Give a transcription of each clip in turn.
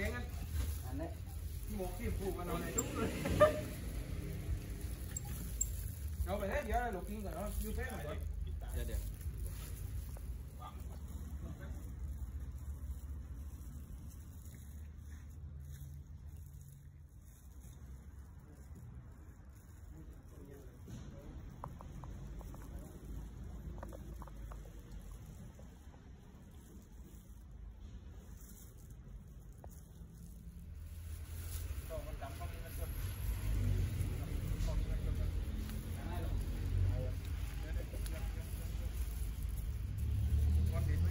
งกันอันนี้หมกที่ผูกกันเอาไหนทุกเลยเอาไปได้เดี๋ยวเรากินก่อนเนาะยูเฟ่หน่อยเดี๋ยวมันจำข้อมีมันจดข้อมีมันจดได้หรอวันเด็ดไหม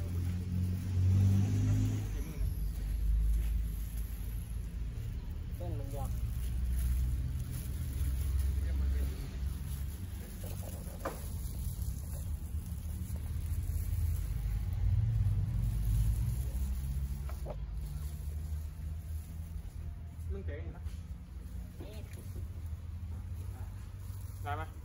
เส้นมันยาวมึงเจ๋งนะได้ไหม